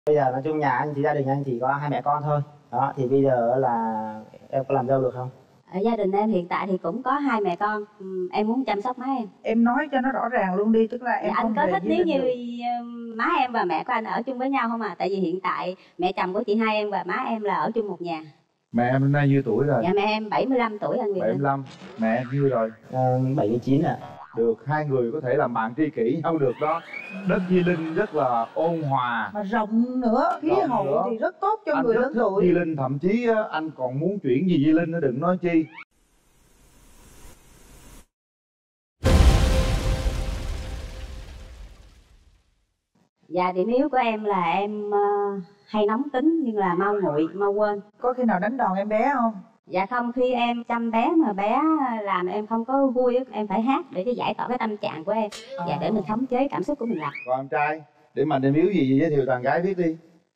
Bây giờ nói chung nhà anh thì gia đình anh chỉ có hai mẹ con thôi. Đó thì bây giờ là em có làm dâu được không? Ở gia đình em hiện tại thì cũng có hai mẹ con. Em muốn chăm sóc má em. Em nói cho nó rõ ràng luôn đi, tức là em Anh không có về thích với nếu mình như được. má em và mẹ của anh ở chung với nhau không à? Tại vì hiện tại mẹ chồng của chị hai em và má em là ở chung một nhà. Mẹ em năm nay nhiêu tuổi rồi? Dạ mẹ em 75 tuổi anh Quyền Linh. 75. Mẹ em nhiêu rồi? 79 ạ. Được, hai người có thể làm bạn tri kỷ nhau được đó. Đất Di Linh rất là ôn hòa Mà rộng nữa, khí Rộng hậu nữa. thì rất tốt cho Anh người rất lớn thích tuổi. Di Linh, thậm chí anh còn muốn chuyển về Di Linh nữa, đừng nói chi. Dạ điểm yếu của em là em hay nóng tính nhưng là mau nguội, mau quên. Có khi nào đánh đòn em bé không? Dạ không, khi em chăm bé mà bé làm em không có vui á, em phải hát để giải tỏa cái tâm trạng của em. Dạ để mình khống chế cảm xúc của mình lại. Còn em trai, điểm mạnh điểm yếu gì giới thiệu đàn gái biết đi.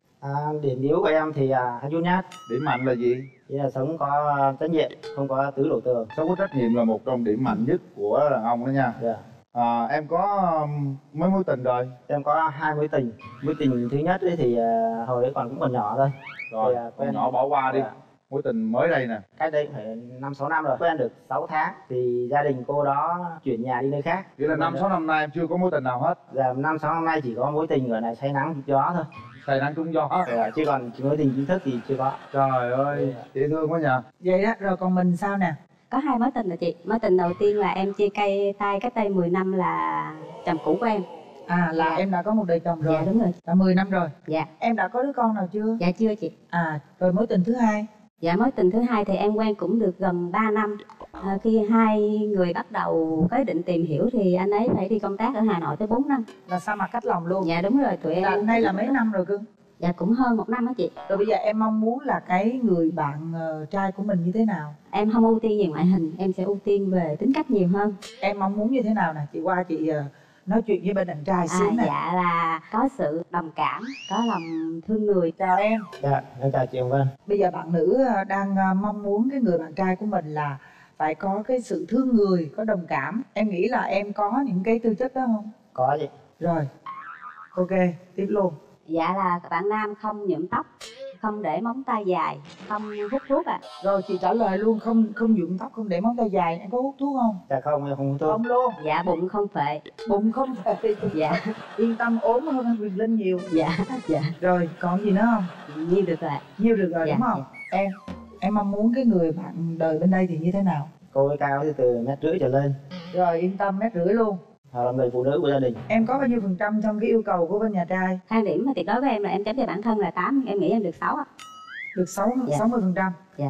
Điểm yếu của em thì hay nhút nhát. Điểm mạnh là gì? Chỉ là sống có trách nhiệm, không có tứ đổ tường. Sống có trách nhiệm là một trong điểm mạnh nhất của đàn ông đó nha. Yeah. Em có mấy mối tình rồi? Em có 2 mối tình. Mối tình thứ nhất ấy thì hồi đấy cũng còn nhỏ thôi. Rồi, còn nhỏ bỏ qua đi. Mối tình mới đây nè. Cách đây phải 5-6 năm rồi. Quen được 6 tháng thì gia đình cô đó chuyển nhà đi nơi khác. Vậy là 5-6 năm nay em chưa có mối tình nào hết? Dạ 5-6 năm nay chỉ có mối tình gọi là say nắng gió thôi. Say nắng trúng gió. Chứ còn mối tình chính thức thì chưa có. Trời ơi, dễ thương quá nhờ. Vậy đó, rồi còn mình sao nè? Có 2 mối tình rồi chị. Mối tình đầu tiên là em chia tay cách đây 10 năm là chồng cũ của em. Là Dạ. em đã có một đời chồng rồi. Dạ đúng rồi. Đã 10 năm rồi. Dạ. Em đã có đứa con nào chưa? Dạ chưa chị. Rồi mối tình thứ hai? Dạ mối tình thứ hai thì em quen cũng được gần 3 năm. Khi hai người bắt đầu có ý định tìm hiểu thì anh ấy phải đi công tác ở Hà Nội tới 4 năm. Là xa mặt cách lòng luôn? Dạ đúng rồi, tụi em. Nay là mấy năm rồi cưng? Dạ cũng hơn 1 năm đó chị. Rồi bây giờ em mong muốn là cái người bạn trai của mình như thế nào? Em không ưu tiên về ngoại hình, em sẽ ưu tiên về tính cách nhiều hơn. Em mong muốn như thế nào nè? Chị qua chị nói chuyện với bên đàn trai xíu nè. Dạ là có sự đồng cảm, có lòng thương người. Chào em. Dạ, em chào chị Hồng Vân. Bây giờ bạn nữ đang mong muốn cái người bạn trai của mình là phải có cái sự thương người, có đồng cảm. Em nghĩ là em có những cái tư chất đó không? Có chị. Rồi, ok, tiếp luôn. Dạ là bạn nam không nhuộm tóc, không để móng tay dài, không hút thuốc ạ. Rồi chị trả lời luôn, không nhuộm tóc, không để móng tay dài. Em có hút thuốc không? Dạ không, em không hút thuốc. Không luôn. Dạ bụng không phệ. Bụng không phệ. Dạ. Yên tâm, ốm hơn anh Quyền Linh nhiều. Dạ. Dạ. Rồi còn gì nữa không? Nhiêu được rồi. Nhiêu được rồi Dạ, đúng không? dạ. Em mong muốn cái người bạn đời bên đây thì như thế nào? Cô ấy cao từ 1,5 m trở lên. Rồi yên tâm, 1,5 m luôn. Hoặc là người phụ nữ của gia đình. Em có bao nhiêu phần trăm trong cái yêu cầu của bên nhà trai? Thang điểm mà tuyệt đối với em là em chấm cho bản thân là 8, em nghĩ em được 6 ạ. Được 60%. Dạ.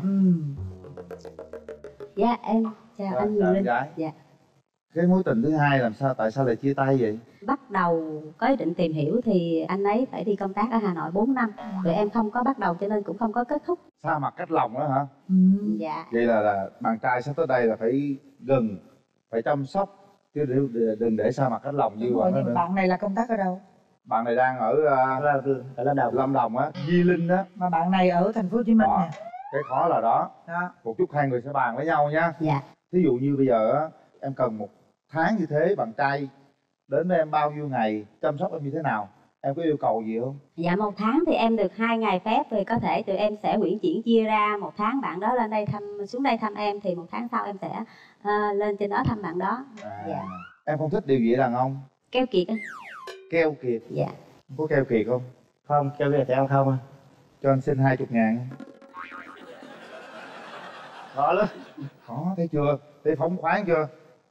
Dạ em chào Rồi, anh chào Quyền Linh. gái. Dạ. Cái mối tình thứ hai làm sao, tại sao lại chia tay vậy? Bắt đầu có ý định tìm hiểu thì anh ấy phải đi công tác ở Hà Nội 4 năm. Rồi em không có bắt đầu cho nên cũng không có kết thúc. Xa mặt cách lòng đó hả? Dạ. Vậy là bạn trai sắp tới đây là phải gần, phải chăm sóc, chứ đừng để xa mặt cách lòng như Đúng rồi, bạn đó nhưng nữa. bạn này là công tác ở đâu? Bạn này đang ở Ở Lâm Đồng. Lâm Đồng á, Di Linh á. Mà bạn này ở thành phố Hồ Chí Minh Đó. nè. Cái khó là đó. Đó. Một chút hai người sẽ bàn với nhau nha. Dạ. Thí dụ như bây giờ á, em cần 1 tháng như thế, bạn trai đến với em bao nhiêu ngày, chăm sóc em như thế nào? Em có yêu cầu gì không? Dạ 1 tháng thì em được 2 ngày phép thì có thể tụi em sẽ uyển chuyển chia ra 1 tháng bạn đó lên đây xuống đây thăm em thì 1 tháng sau em sẽ lên trên đó thăm bạn đó. Dạ. Em không thích điều gì ở đàn ông? Keo kiệt anh. Keo kiệt. Dạ. Có keo kiệt không? Không, kêu việc thì em không. Cho anh xin 20.000. Khó lắm. Khó, thấy chưa? Thấy phóng khoáng chưa?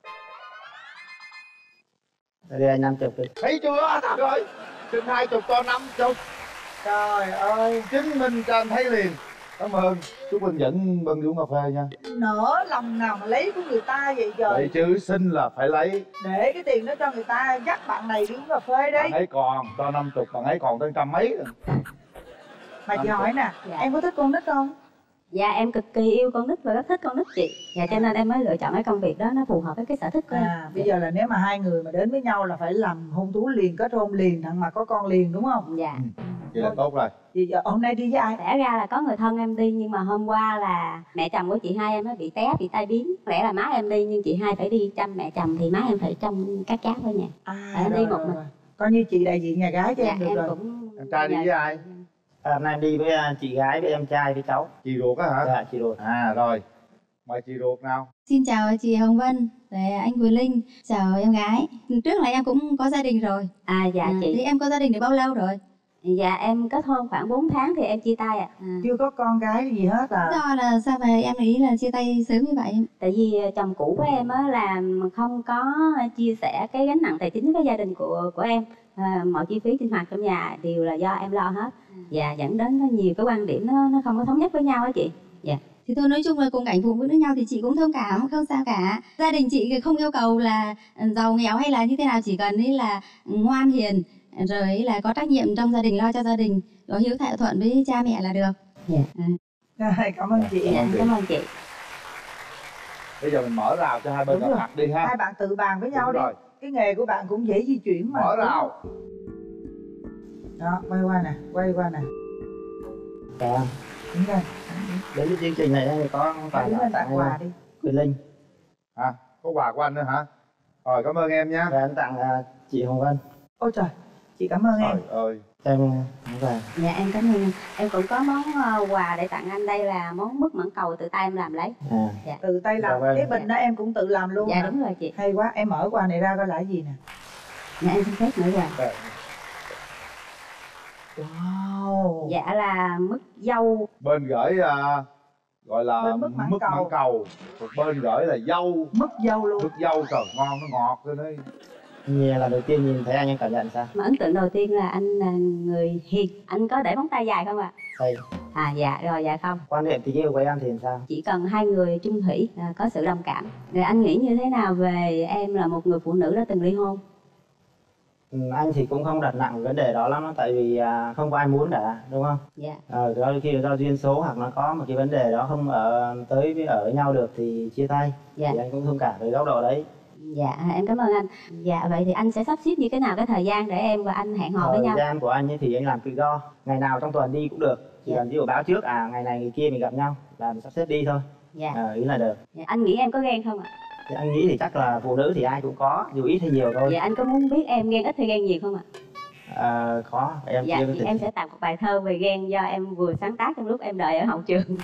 Đây anh 50 đi. Thấy chưa? Thật rồi. Xin 20 cho 50. Trời ơi. Chứng minh cho anh thấy liền. Cảm ơn. Chúc Vân dẫn Vân đi uống cà phê nha. Nỡ lòng nào mà lấy của người ta vậy trời. Vậy chứ xin là phải lấy. Để cái tiền đó cho người ta, dắt bạn này đi uống cà phê đi. Bạn ấy còn, cho 50, bạn ấy còn tới 100 mấy rồi. Mà chị hỏi nè, Dạ. em có thích con nít không? Dạ em cực kỳ yêu con nít và rất thích con nít chị. Dạ cho nên em mới lựa chọn cái công việc đó, nó phù hợp với cái sở thích của em. Bây giờ là nếu mà hai người mà đến với nhau là phải làm hôn thú liền, kết hôn liền, thằng mà có con liền đúng không? Dạ. Vậy là tốt rồi. Vậy giờ hôm nay đi với ai? Lẽ ra là có người thân em đi nhưng mà hôm qua là mẹ chồng của chị hai em nó bị té, bị tai biến. Lẽ là má em đi nhưng chị hai phải đi chăm mẹ chồng thì má em phải trông các cháu ở nhà. Em đi một mình. Coi như chị đại diện nhà gái cho Dạ em được em rồi. cũng Em trai đi với ai? Hôm nay em đi với chị gái, với em trai, với cháu. Chị ruột á hả? Dạ, chị ruột. Rồi, mời chị ruột nào. Xin chào chị Hồng Vân, anh Quyền Linh, chào em gái. Trước là em cũng có gia đình rồi. Dạ chị. Thì em có gia đình được bao lâu rồi? Dạ em kết hôn khoảng 4 tháng thì em chia tay ạ. Chưa có con gái gì hết à? Do là sao mà em nghĩ là chia tay sớm như vậy? Tại vì chồng cũ của em á là không có chia sẻ cái gánh nặng tài chính với gia đình của em. Mọi chi phí sinh hoạt trong nhà đều là do em lo hết. Và dẫn đến nó nhiều cái quan điểm nó không có thống nhất với nhau á chị. Dạ. Thì thôi nói chung là cùng cảnh phụ nữ nhau thì chị cũng thông cảm, không sao cả. Gia đình chị không yêu cầu là giàu nghèo hay là như thế nào, chỉ cần ấy là ngoan hiền, rồi là có trách nhiệm trong gia đình, lo cho gia đình, có hiếu thảo thuận với cha mẹ là được. Rồi, cảm ơn chị. Cảm ơn chị. Bây giờ mình mở rào cho hai bên Đúng gặp rồi. mặt đi ha. Hai bạn tự bàn với nhau Đúng đi. rồi. Cái nghề của bạn cũng dễ di chuyển mà. Mở rào. Đó, quay qua nè, quay qua nè. Dạ. Đúng rồi. Đến cái chương trình này thì có vài Đứng lên tặng quà đi. Quyền Linh. Có quà của anh nữa hả? Rồi, cảm ơn em nha. Và em tặng chị Hồng Vân. Ôi trời, chị cảm ơn em. Trời ơi. Em không về. Dạ em cảm ơn. Em cũng có món quà để tặng anh, đây là món mứt mãng cầu tự tay em làm lấy. Dạ. Tự tay làm. Dạ vâng. Cái bình đó em cũng tự làm luôn Dạ hả? đúng rồi chị. Hay quá, em mở quà này ra coi là cái gì nè. Dạ em xin phép mở quà. Wow. Dạ là mứt dâu. Bên gửi gọi là Bên mứt mãng mứt mãng cầu. Một bên gửi là dâu. Mứt dâu luôn. Mứt dâu trời ngon, nó ngọt lên đấy. Như là đầu tiên nhìn thấy anh em cảm nhận sao? Mà ấn tượng đầu tiên là anh là người hiền. Anh có để móng tay dài không ạ? Đây. Dạ rồi, dạ không. Quan niệm tình yêu của em thì sao? Chỉ cần hai người chung thủy, có sự đồng cảm. Rồi anh nghĩ như thế nào về em là một người phụ nữ đã từng ly hôn? Anh thì cũng không đặt nặng vấn đề đó lắm, tại vì không có ai muốn cả, đúng không? Dạ. Đôi khi do duyên số hoặc nó có một cái vấn đề đó không tới với ở nhau được thì chia tay. Dạ. Thì anh cũng thông cảm với góc độ đấy. Dạ em cảm ơn anh. Dạ vậy thì anh sẽ sắp xếp như thế nào cái thời gian để em và anh hẹn hò với nhau? Thời gian của anh ấy thì anh làm tự do, ngày nào trong tuần đi cũng được. Chỉ cần ví dụ báo trước ngày này ngày kia mình gặp nhau là mình sắp xếp đi thôi. Dạ. Ý là được. Dạ. Anh nghĩ em có ghen không ạ? Thì anh nghĩ thì chắc là phụ nữ thì ai cũng có, dù ít hay nhiều thôi. Dạ anh có muốn biết em ghen ít hay ghen nhiều không ạ? Có, em Dạ chưa thì em sẽ tặng một bài thơ về ghen do em vừa sáng tác trong lúc em đợi ở hậu trường.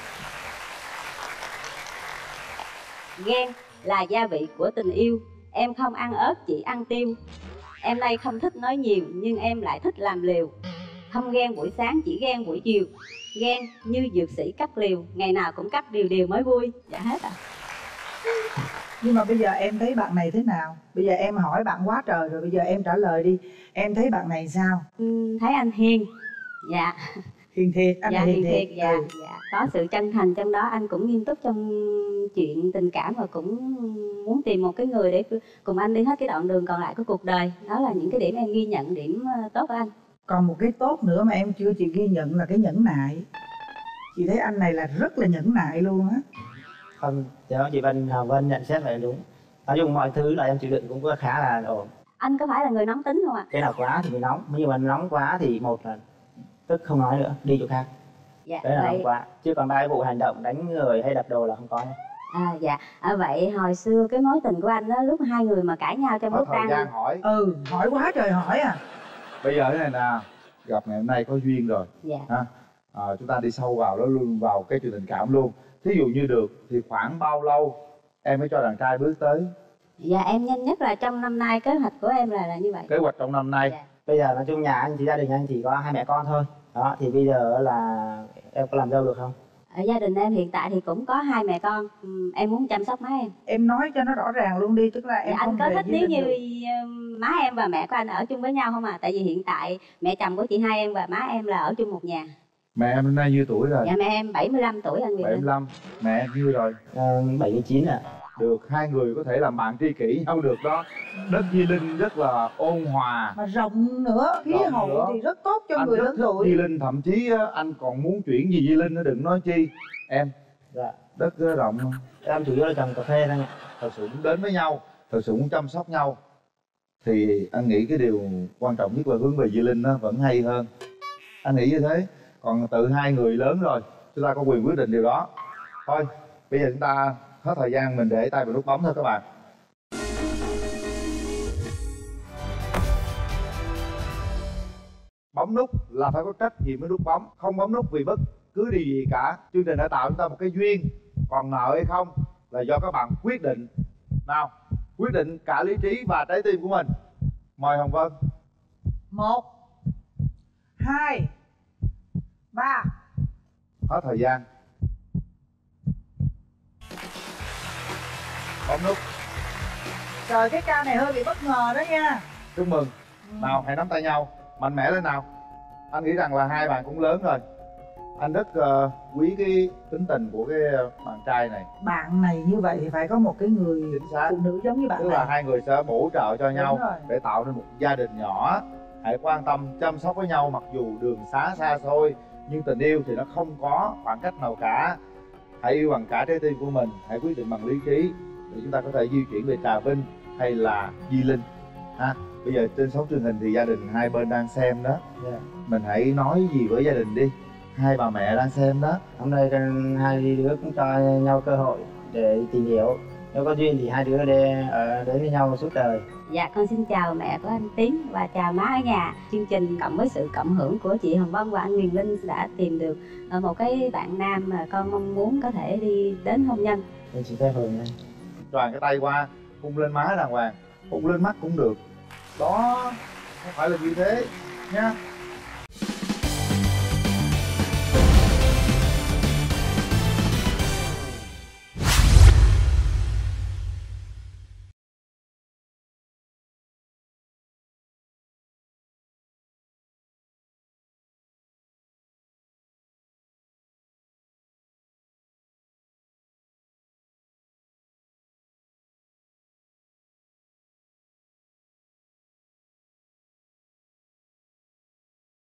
Ghen là gia vị của tình yêu, em không ăn ớt chỉ ăn tiêu. Em đây không thích nói nhiều nhưng em lại thích làm liều. Không ghen buổi sáng chỉ ghen buổi chiều. Ghen như dược sĩ cắt liều, ngày nào cũng cắt điều điều mới vui. Dạ hết à. Nhưng mà bây giờ em thấy bạn này thế nào? Bây giờ em hỏi bạn quá trời rồi, bây giờ em trả lời đi. Em thấy bạn này sao? Thấy anh hiền. Dạ. Hiền thiệt, anh Dạ, hiền thiệt. dạ, dạ. Có sự chân thành trong đó, anh cũng nghiêm túc trong chuyện tình cảm và cũng muốn tìm một cái người để cùng anh đi hết cái đoạn đường còn lại của cuộc đời. Đó là những cái điểm em ghi nhận, điểm tốt của anh. Còn một cái tốt nữa mà em chưa chị ghi nhận là cái nhẫn nại. Chị thấy anh này là rất là nhẫn nại luôn á. Không, chị Vân nhận xét vậy đúng. Nói chung mọi thứ là em chịu đựng cũng khá là ổn. Anh có phải là người nóng tính không ạ? Cái nào quá thì mình nóng, nhưng mà nóng quá thì một là tức không nói nữa, đi chỗ khác. Dạ. Đấy là Vậy... nóng quá. Chứ còn ba cái vụ hành động đánh người hay đập đồ là không có nhé. Dạ. Vậy hồi xưa cái mối tình của anh đó, lúc hai người mà cãi nhau trong lúc thời đang... gian hỏi. Hỏi quá trời hỏi à. Bây giờ thế này nè, gặp ngày hôm nay có duyên rồi. Dạ. Chúng ta đi sâu vào đó luôn, vào cái chuyện tình cảm luôn. Thí dụ như được thì khoảng bao lâu em mới cho đàn trai bước tới? Dạ em nhanh nhất là trong năm nay, kế hoạch của em là như vậy. Kế hoạch trong năm nay. Dạ. Bây giờ nói chung nhà anh thì gia đình anh chỉ có hai mẹ con thôi. Đó thì bây giờ là em có làm dâu được không? Ở gia đình em hiện tại thì cũng có hai mẹ con. Em muốn chăm sóc má em. Em nói cho nó rõ ràng luôn đi, tức là em Dạ, không anh có về thích gia nếu đình như được. má em và mẹ của anh ở chung với nhau không ạ? Tại vì hiện tại mẹ chồng của chị hai em và má em là ở chung một nhà. Mẹ em năm nay nhiêu tuổi rồi? Dạ mẹ em 75 tuổi anh Việt Linh. 75. Mẹ em nhiêu rồi? 79 ạ. Được, hai người có thể làm bạn tri kỷ nhau được đó. Đất Di Linh rất là ôn hòa. Mà rộng nữa, khí Rộng hậu nữa. thì rất tốt cho Anh người rất lớn thích tuổi. Di Linh, thậm chí anh còn muốn chuyển về Di Linh nữa, đừng nói chi. Em, Dạ. đất rộng không? Em chủ yếu là trồng cà phê thôi. Thật sự muốn đến với nhau, thật sự muốn chăm sóc nhau, thì anh nghĩ cái điều quan trọng nhất là hướng về Di Linh nó vẫn hay hơn. Anh nghĩ như thế. Còn tự hai người lớn rồi, chúng ta có quyền quyết định điều đó. Thôi, bây giờ chúng ta hết thời gian, mình để tay vào nút bấm thôi các bạn. bấm nút là phải có trách nhiệm với nút bấm, không bấm nút vì bất cứ điều gì cả. Chương trình đã tạo chúng ta một cái duyên, còn nợ hay không là do các bạn quyết định. Nào, quyết định cả lý trí và trái tim của mình. Mời Hồng Vân. 1 2 3. Hết thời gian. Bấm nút. Trời, cái ca này hơi bị bất ngờ đó nha. Chúc mừng. Nào, hãy nắm tay nhau, mạnh mẽ lên nào. Anh nghĩ rằng là hai bạn cũng lớn rồi. Anh rất quý cái tính tình của cái bạn trai này. Bạn này như vậy thì phải có một cái người Chính xác. phụ nữ giống như bạn Tức này. là hai người sẽ bổ trợ cho nhau rồi. để tạo nên một gia đình nhỏ. Hãy quan tâm chăm sóc với nhau, mặc dù đường xá xa xôi nhưng tình yêu thì nó không có khoảng cách nào cả. Hãy yêu bằng cả trái tim của mình, hãy quyết định bằng lý trí để chúng ta có thể di chuyển về Trà Vinh hay là Di Linh ha. Bây giờ trên sóng truyền hình thì gia đình hai bên đang xem đó. Mình hãy nói gì với gia đình đi, hai bà mẹ đang xem đó. Hôm nay hai đứa cũng cho nhau cơ hội để tìm hiểu. Nếu có duyên thì hai đứa đến với nhau suốt đời. Dạ, con xin chào mẹ của anh Tiến và chào má ở nhà. Chương trình cộng với sự cộng hưởng của chị Hồng Vân và anh Quyền Linh đã tìm được một cái bạn nam mà con mong muốn có thể đi đến hôn nhân. Mình xin phép Hường nha. Tròn cái tay qua, hôn lên má đàng hoàng, hôn lên mắt cũng được. Đó, không phải là như thế nha.